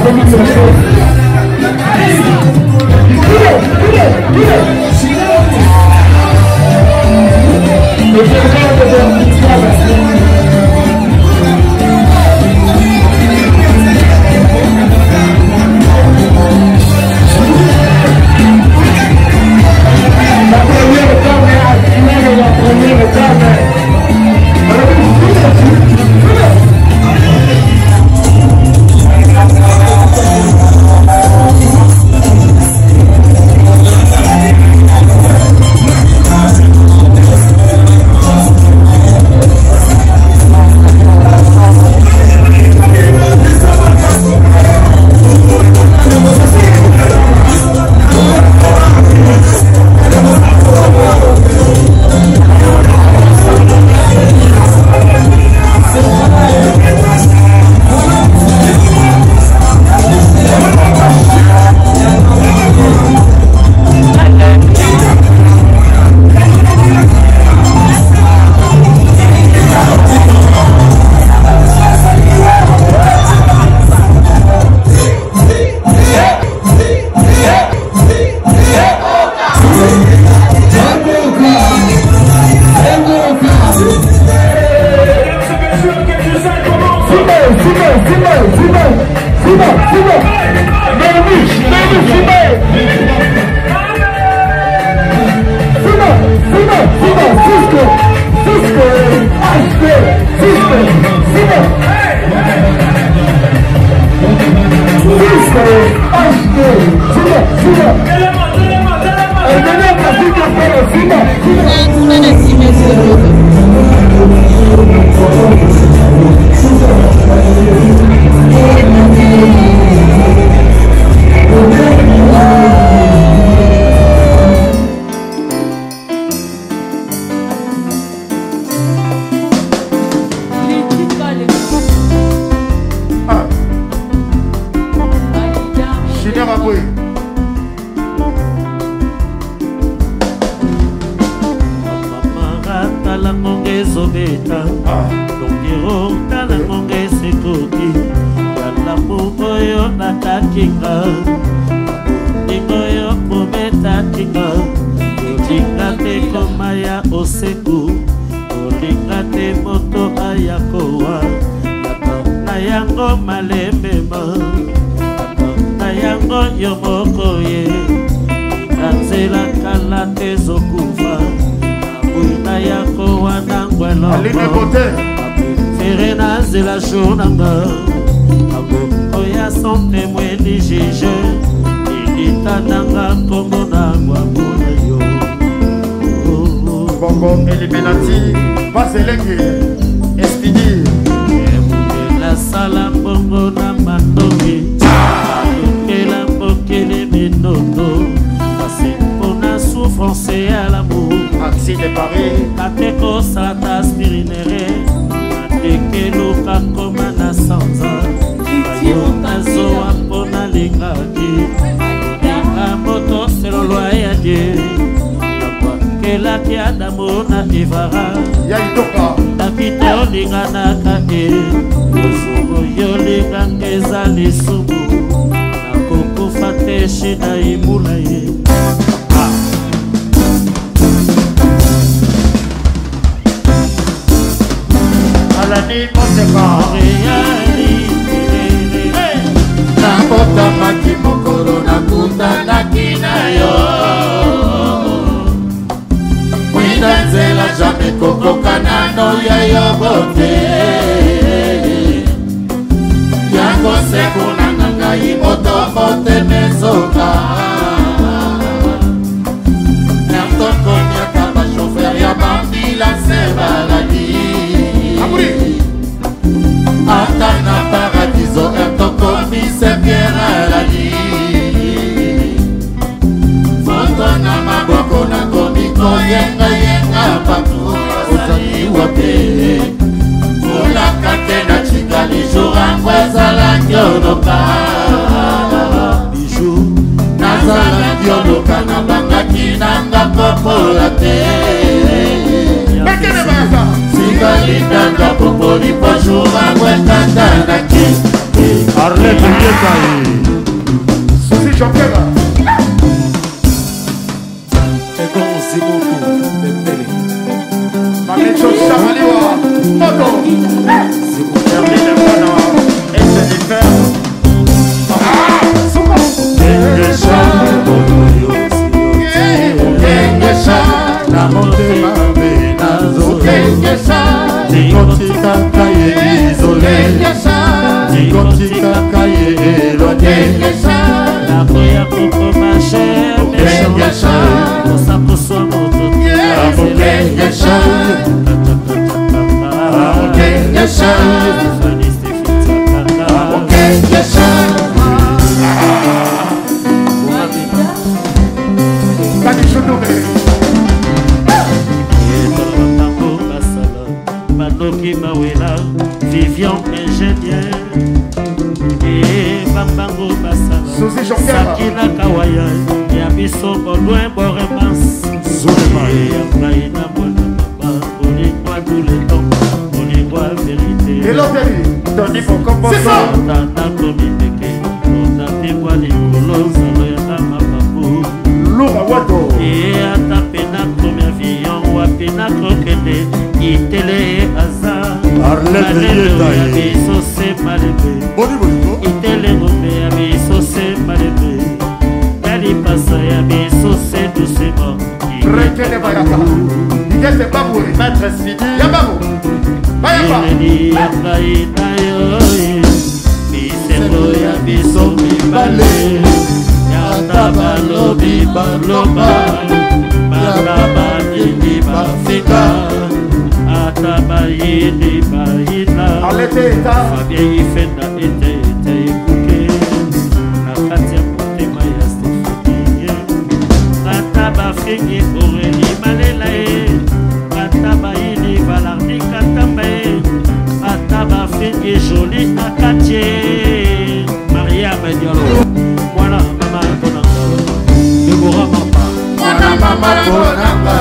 Arlette Yekaye tikaka ye éloigné. La koya koko ma chère kosakoso moto Banoki Mawela, Vivian ingénieur et Bambango Basala, Sakina Kawaya, Yabiso Loin Boremas, Yapraina Bonamba, Olingwa tous les temps, Olingwa vérité. Et l'autre Tony pour composer. Tana Komibeke, Otatewa Likolo, Zaloyana Mapapu, Loura Wado. Et Atapena Komiavion, Wapena Krokete, Itele Aza, Arlette Yabiso Se Malebe, Itele Ngombe, Yabiso Se Malebe, Kalipasa, Yabiso Se Doucement, Rekele Bayaka. Igete Babouri, Maître Sidi, Yababo. Bayaka. Biselo Yabiso Mibale, Yatabalo Bibaloba, Bakaba Dini Bafika, Atabayini Bahina, Fabien Ifenda Ete Kuke, Nakatia Motema ya Stéphanie, Kataba Figi Aurélie Malelae, Katabayini Valardi Katambae, Kataba Figi Jolie Akatie, Maria Mediolo. Voilà, maman Bonanga, Deborah Mamba, Voilà maman Bonanga,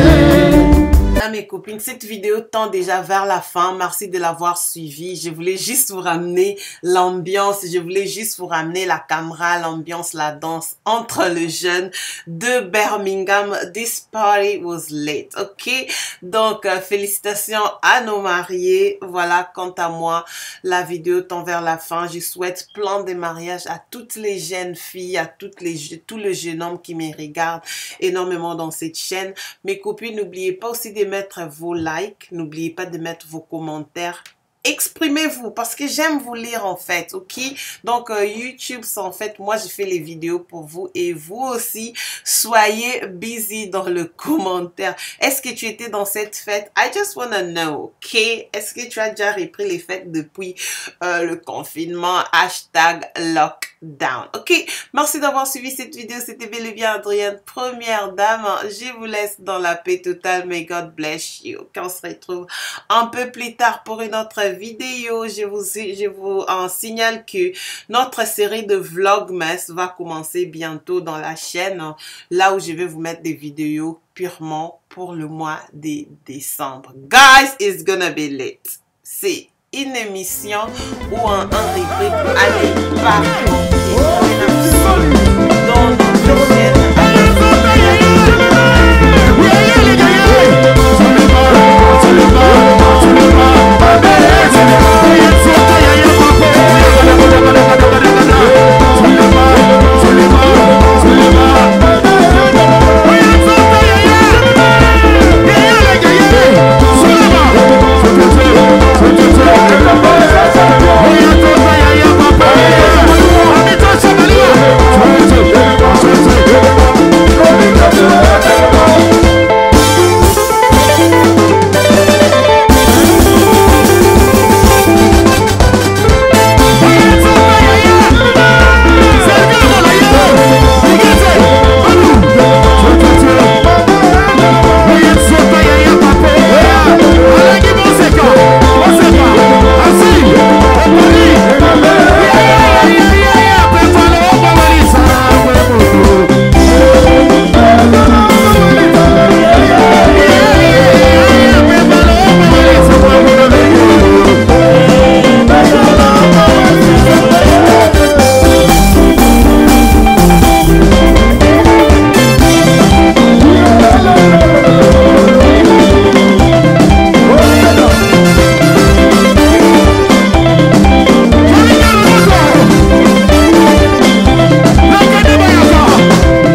mes copines, cette vidéo tend déjà vers la fin. Merci de l'avoir suivi. Je voulais juste vous ramener l'ambiance, je voulais juste vous ramener la caméra, l'ambiance, la danse entre les jeunes de Birmingham. This party was lit, ok? Donc, félicitations à nos mariés. Voilà, quant à moi, la vidéo tend vers la fin. Je souhaite plein de mariages à toutes les jeunes filles, à tous les jeunes hommes qui me regardent énormément dans cette chaîne. Mes copines, n'oubliez pas aussi de mettre vos likes, n'oubliez pas de mettre vos commentaires. Exprimez-vous parce que j'aime vous lire en fait, ok? Donc YouTube, c'est en fait, moi je fais les vidéos pour vous et vous aussi, soyez busy dans le commentaire. Est-ce que tu étais dans cette fête? I just wanna know, ok? Est-ce que tu as déjà repris les fêtes depuis le confinement? Hashtag lockdown, ok? Merci d'avoir suivi cette vidéo, c'était bel et bien Adrienne, première dame. Je vous laisse dans la paix totale, may God bless you. On se retrouve un peu plus tard pour une autre vidéo. Je vous en signale que notre série de Vlogmas va commencer bientôt dans la chaîne, là où je vais vous mettre des vidéos purement pour le mois de décembre. Guys, it's gonna be lit. C'est une émission ou un rubrique. Allez, partout.